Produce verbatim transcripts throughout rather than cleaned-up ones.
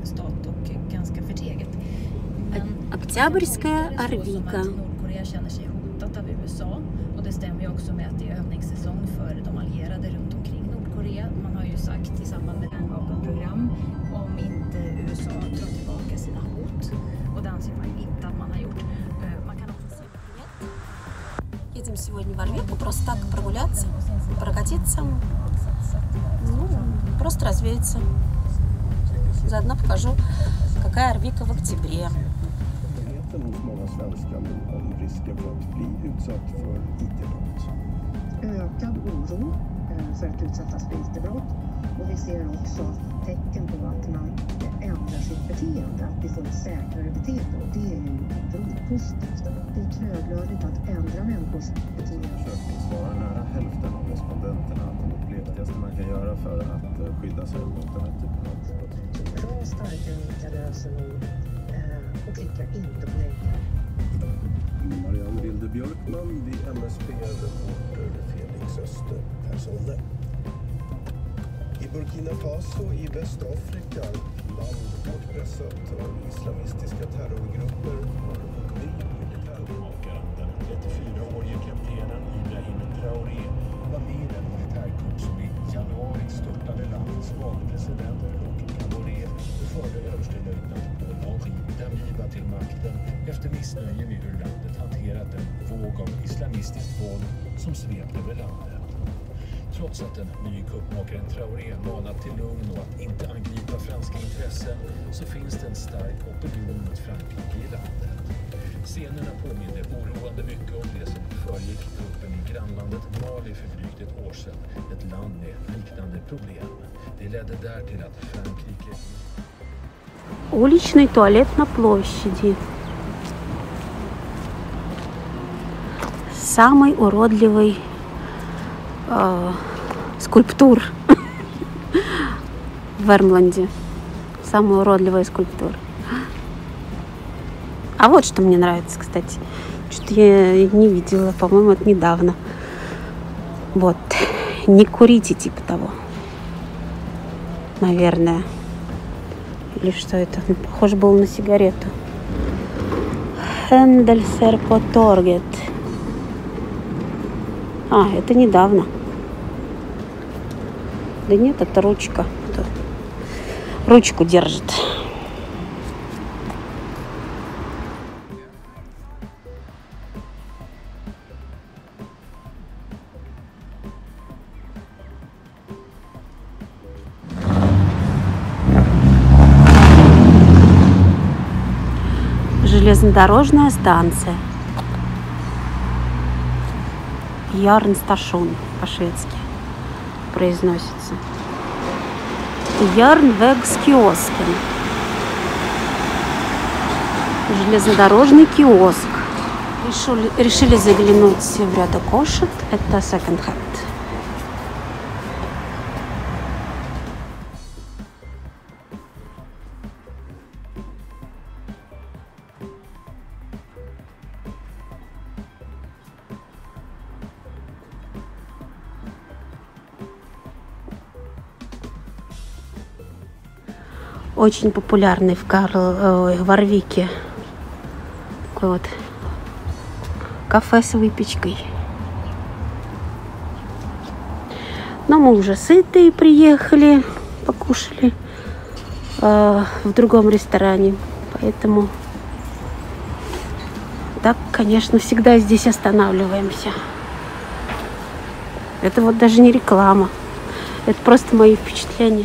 stat och ganska förteget. Men Октябрьская Арвика. Nordkorea känner sig hotat av U S A, och det stämmer ju också med att det är övningssäsong för de allierade runt omkring Nordkorea. Man har ju sagt i samband med kärnvapenprogram, om inte U S A drar tillbaka sina hot, och det anser man ju inte att man har gjort. Man kan också se... Едем сегодня в Арвику просто так прогуляться, прокатиться, ну, просто развеяться. Заодно покажу, какая Арвика в октябре. Ökad oro för att utsättas för I T-brott, och vi ser också tecken på att man ändrar sitt beteende, att vi får ett säkrare beteende, och det är ju otroligt positivt. Det är trögrörligt att ändra människors beteende. Försöker svara nära hälften av respondenterna att det viktigaste man kan göra för att skydda sig mot den här typen av brott. Bra starka unika lösenord och klicka inte på länken. Marianne Wilde Björkman vid M S B-reporter Felix Öster-Persson. I Burkina Faso i Västafrika, land hårt pressat av islamistiska terrorgrupper, har ny militärmakare. Den trettiofyraårige kaptenen Ibrahim Traoré var med i den militärkupp som i januari störtade landets valpresident Roch Kaboré och förde överstelöjtnant Paul Henri Damiba till makten efter missnöje med hur landet hanterat en våg av islamistiskt våld som svept över landet. Trots att den nya kuppmakaren Traoré manat till lugn och att inte angripa franska intressen, så finns det en stark opinion mot Frankrike i landet. Scenerna påminner oroande mycket om det som föregick kuppen i grannlandet Mali för drygt ett år sedan, ett land med liknande problem. Det ledde där till att Frankrike... Уличный туалет на площади. Самый уродливый э, скульптур в Вермланде. Самая уродливая скульптура. А вот что мне нравится, кстати. Что-то я не видела, по-моему, это недавно. Вот. Не курите, типа того. Наверное. Или что это? Похоже было на сигарету. Хенделсер по Торгет. А, это недавно. Да нет, это ручка. Ручку держит. Железнодорожная станция. Ярнсташон по-шведски произносится. Ярнвегскиоскен. Железнодорожный киоск. Решили, решили заглянуть в ряд кошек. Это секонд-хенд. Очень популярный в, Карл, э, в Арвике такой вот кафе с выпечкой. Но мы уже сытые приехали, покушали э, в другом ресторане. Поэтому так, конечно, всегда здесь останавливаемся. Это вот даже не реклама. Это просто мои впечатления.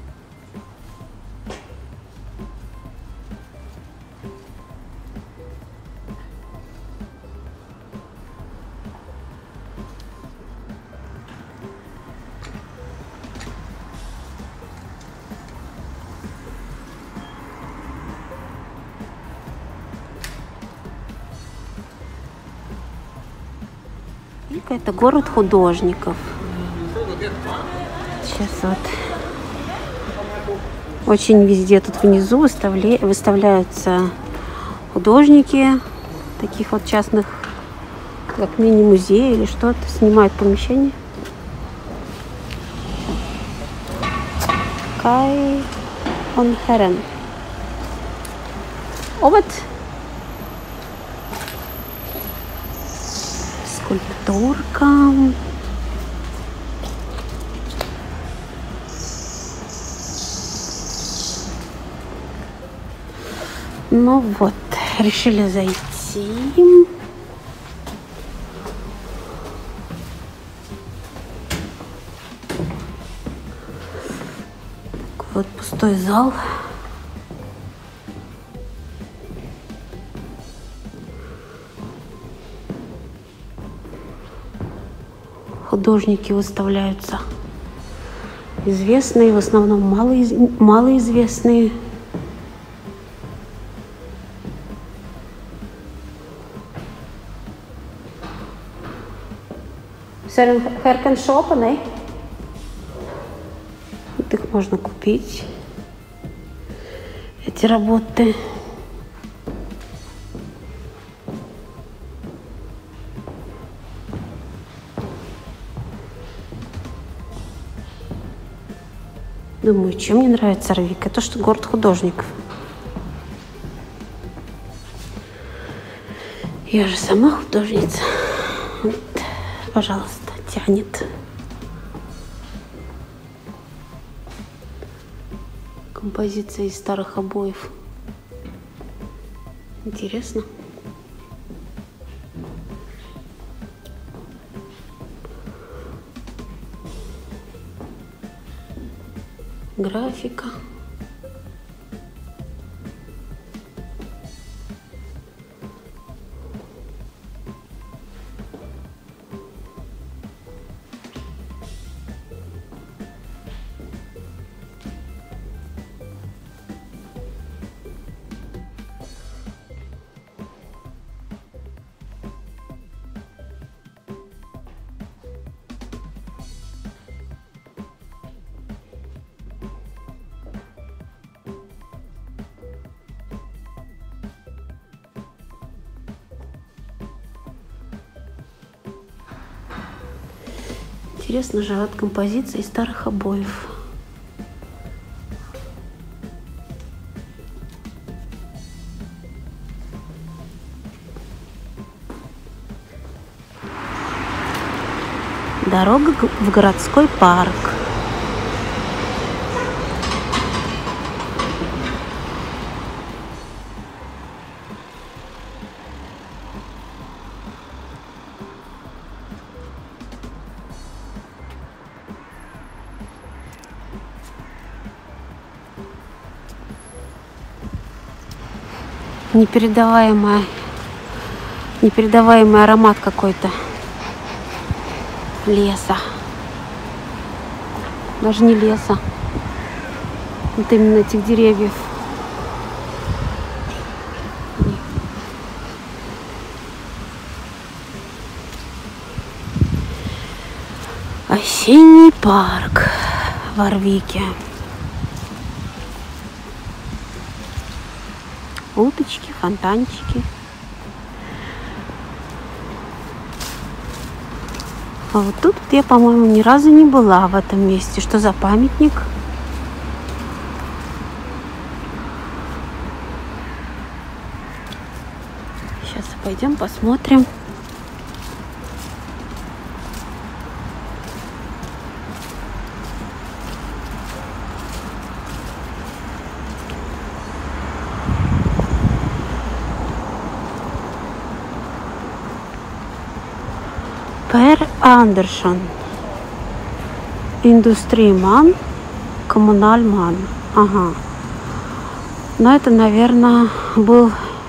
Это город художников. Сейчас вот очень везде тут внизу выставля... выставляются художники таких вот частных, как мини-музей или что-то, снимают помещение. Кай он Херен. овод. Скульптурка. Ну вот, решили зайти. Вот пустой зал. Художники выставляются известные, в основном малоиз- малоизвестные. Herkenshop, не? Вот их можно купить, эти работы. Думаю, чем мне нравится Арвика? То, что город художников. Я же сама художница. Вот, пожалуйста, тянет. Композиция из старых обоев. Интересно. Графика. Интересно же, от композиции старых обоев. Дорога в городской парк. Непередаваемый, непередаваемый аромат какой-то леса. Даже не леса. Вот именно этих деревьев. Осенний парк в Арвике. Уточки, фонтанчики. А вот тут я, по-моему, ни разу не была в этом месте. Что за памятник? Сейчас пойдем посмотрим. Per Andersson. Индустриман, коммунальман. Ага. Но это, наверное, был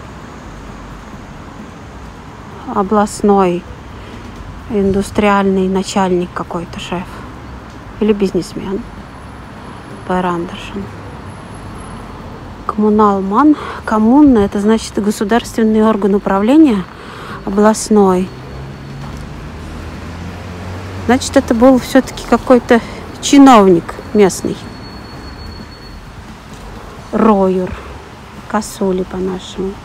областной индустриальный начальник какой-то, шеф. Или бизнесмен. Per Andersson. Коммуналман. Коммуна — это значит государственный орган управления областной. Значит, это был все-таки какой-то чиновник местный. Роюр. Косули по-нашему.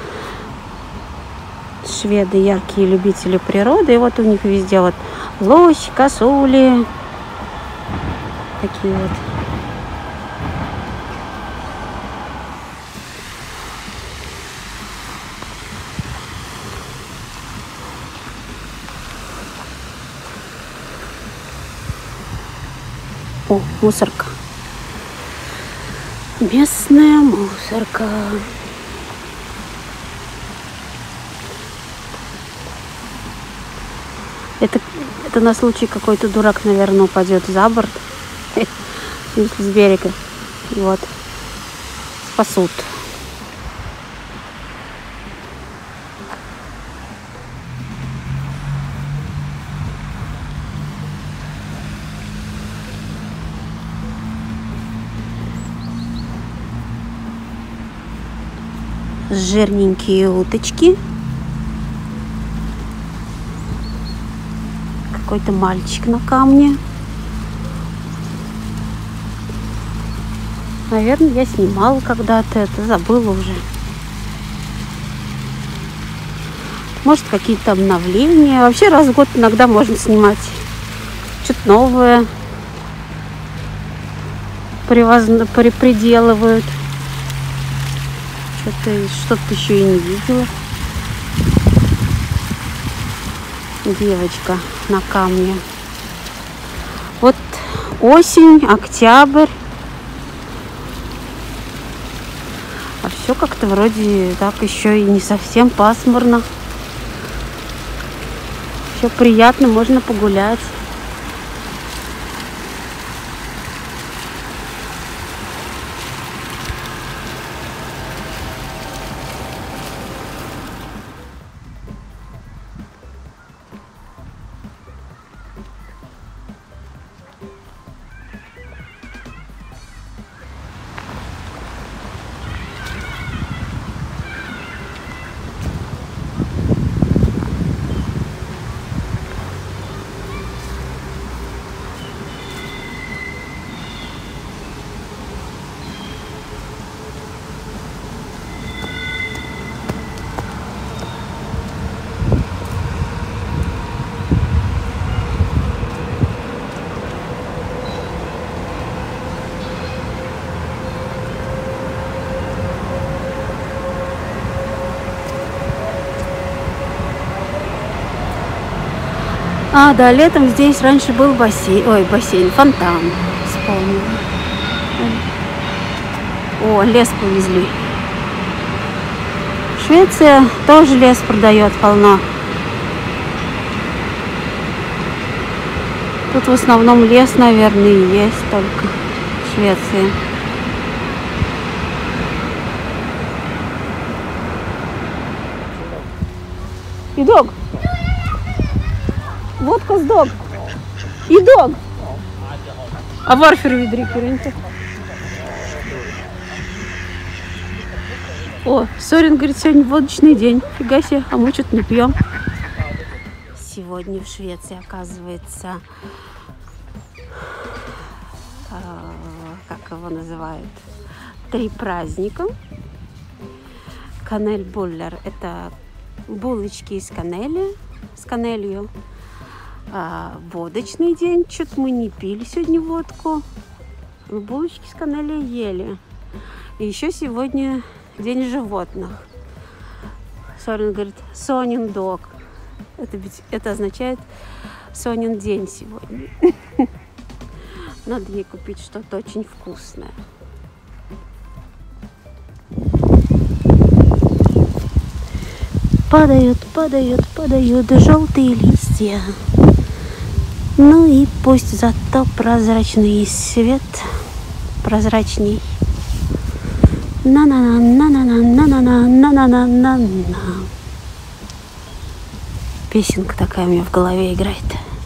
Шведы яркие любители природы. И вот у них везде вот лось, косули. Такие вот. О, мусорка. Местная мусорка. Это, это на случай какой-то дурак, наверное, упадет за борт. В смысле, с берега. И вот. Спасут. Жирненькие уточки. Какой-то мальчик на камне. Наверное, я снимала когда-то это, забыла уже. Может, какие-то обновления. Вообще раз в год иногда можно снимать что-то новое. Привозно, при, приделывают. Что-то, что-то еще и не видела. Девочка на камне. Вот осень, октябрь. А все как-то вроде так еще и не совсем пасмурно. Все приятно, можно погулять. А, да, летом здесь раньше был бассейн, ой, бассейн, фонтан, вспомнила. О, лес повезли. Швеция тоже лес продает полно. Тут в основном лес, наверное, и есть только в Швеции. Идог! Водка с дог. И дог. А варфер видрикеренте. О, Сорин говорит, сегодня водочный день. Фига себе, а мы что-то не пьем. Сегодня в Швеции, оказывается, э, как его называют, три праздника. Канельбуллер – это булочки из канели, с канелью. А, водочный день. Что-то мы не пили сегодня водку. Булочки с канелью ели. И еще сегодня день животных. Сорин говорит, Сонин дог. Это, это означает Сонин день сегодня. Надо ей купить что-то очень вкусное. Падают, падают, падают желтые листья. Ну и пусть зато прозрачный свет прозрачней. На-на-на, на-на-на, на-на-на, на-на-на, на-на. Песенка такая у меня в голове играет.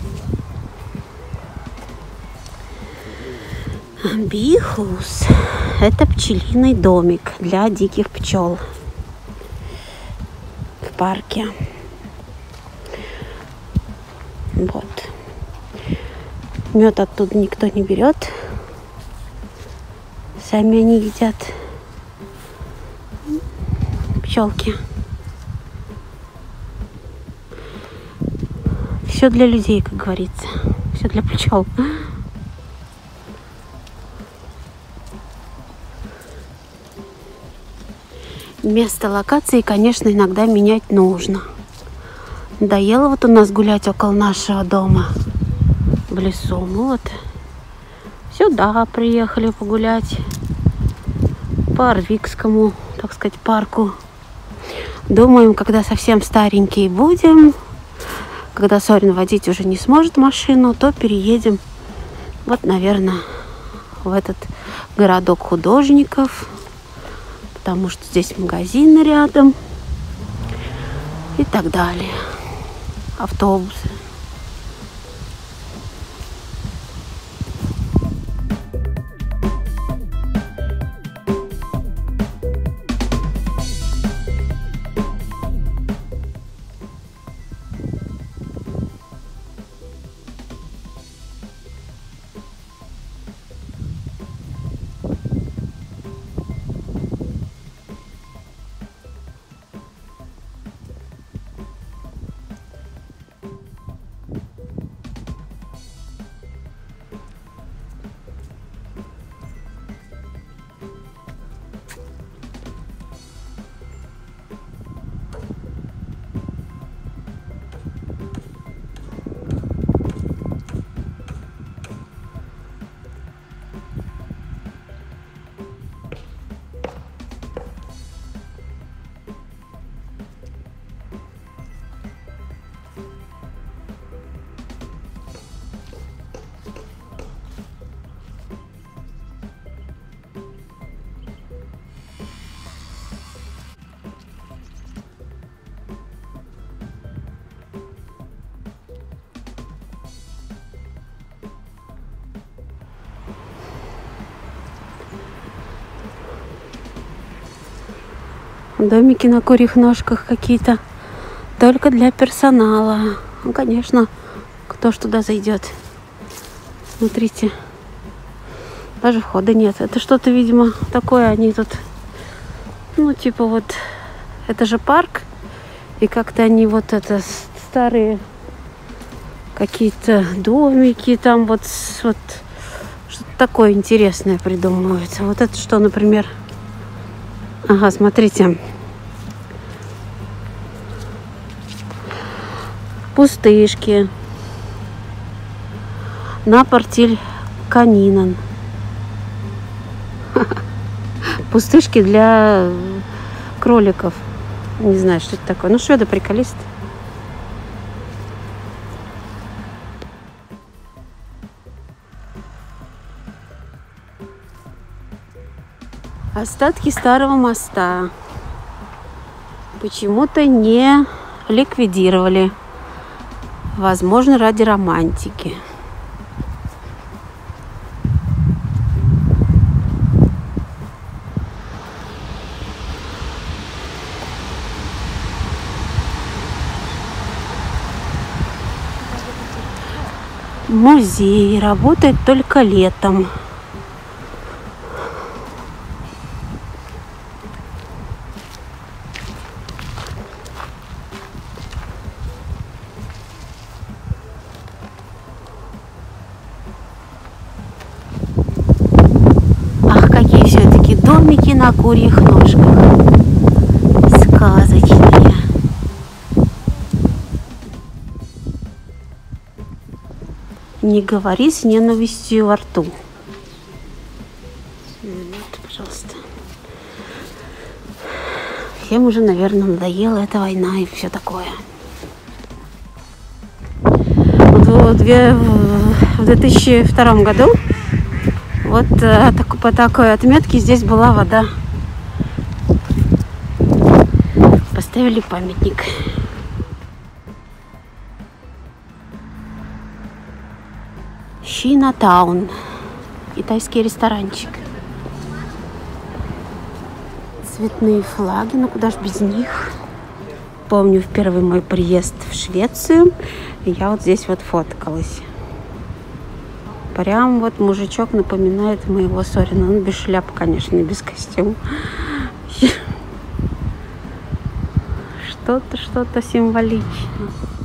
Бихус – это пчелиный домик для диких пчел в парке. Вот. Мед оттуда никто не берет. Сами они едят. Пчелки. Все для людей, как говорится. Все для пчел. Место локации, конечно, иногда менять нужно. Надоело вот у нас гулять около нашего дома в лесу. Ну вот, Сюда приехали погулять по Арвикскому, так сказать, парку. Думаем, когда совсем старенькие будем, когда Сорин водить уже не сможет машину, то переедем вот, наверное, в этот городок художников, потому что здесь магазины рядом и так далее. Автобусы. Домики на курьих ножках какие-то. Только для персонала. Ну, конечно, кто ж туда зайдет. Смотрите. Даже входа нет. Это что-то, видимо, такое они тут... Ну, типа вот... Это же парк. И как-то они вот это... Старые какие-то домики. Там вот... вот что-то такое интересное придумывается. Вот это что, например... Ага, смотрите. Пустышки. На портиль канинан. Пустышки для кроликов. Не знаю, что это такое. Ну, шведы приколисты. Остатки старого моста почему-то не ликвидировали. Возможно, ради романтики. Музей работает только летом. Домики на курьих ножках. Сказочные. Не говори с ненавистью во рту. Вот, пожалуйста. Всем уже, наверное, надоела эта война и все такое. Вот в две тысячи втором году вот э, так, по такой отметке здесь была вода. Поставили памятник. Чинатаун. Китайский ресторанчик. Цветные флаги, ну куда ж без них. Помню, в первый мой приезд в Швецию я вот здесь вот фоткалась. Прям вот мужичок напоминает моего Сорина. Он без шляпы, конечно, и без костюма. Что-то, что-то символичное.